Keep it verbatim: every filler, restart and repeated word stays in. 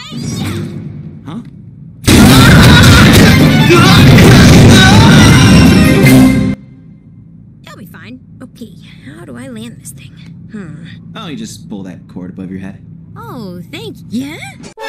Huh? I'll be fine. Okay, how do I land this thing? Hmm. Oh, you just pull that cord above your head. Oh, thank you. Yeah?